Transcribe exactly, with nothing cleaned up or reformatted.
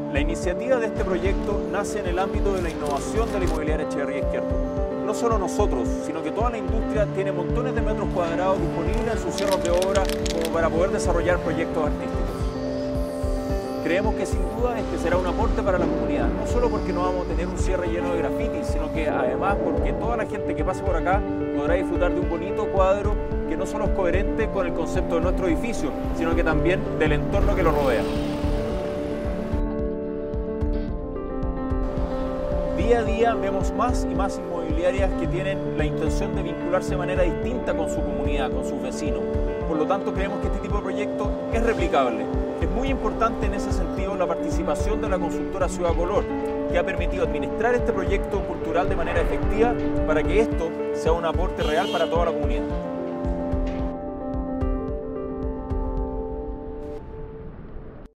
La iniciativa de este proyecto nace en el ámbito de la innovación de la inmobiliaria Echeverría Izquierdo. No solo nosotros, sino que toda la industria tiene montones de metros cuadrados disponibles en sus cierres de obra como para poder desarrollar proyectos artísticos. Creemos que sin duda este será un aporte para la comunidad, no solo porque no vamos a tener un cierre lleno de grafitis, sino que además porque toda la gente que pase por acá podrá disfrutar de un bonito cuadro que no solo es coherente con el concepto de nuestro edificio, sino que también del entorno que lo rodea. Día a día vemos más y más inmobiliarias que tienen la intención de vincularse de manera distinta con su comunidad, con sus vecinos. Por lo tanto, creemos que este tipo de proyecto es replicable. Es muy importante en ese sentido la participación de la consultora Ciudad Color, que ha permitido administrar este proyecto cultural de manera efectiva para que esto sea un aporte real para toda la comunidad.